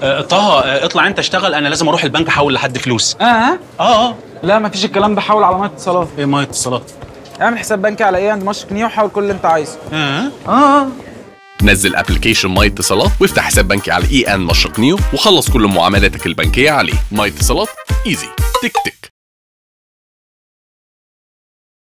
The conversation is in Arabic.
طه، اطلع انت اشتغل، انا لازم اروح البنك احول لحد فلوس. اه لا مفيش الكلام ده، حول على ميه اتصالات. ايه ميه اتصالات؟ اعمل حساب بنكي على ايه عند مشرق نيو وحول كل اللي انت عايزه. نزل ابلكيشن ماي اتصالات وافتح حساب بنكي على EN مشرق نيو وخلص كل معاملاتك البنكيه عليه. ماي اتصالات، ايزي تك تك.